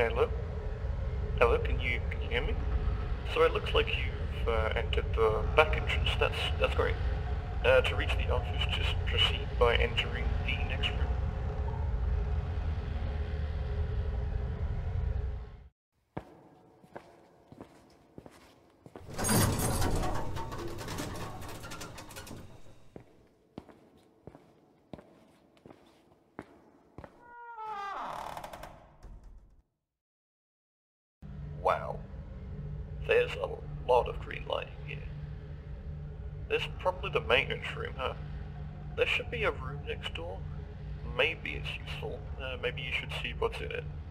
Hello? Hello, can you hear me? So it looks like you've entered the back entrance. That's great. To reach the office, just proceed by entering the next room. Wow. There's a lot of green lighting here. This is probably the maintenance room, huh? There should be a room next door. Maybe it's useful. Maybe you should see what's in it.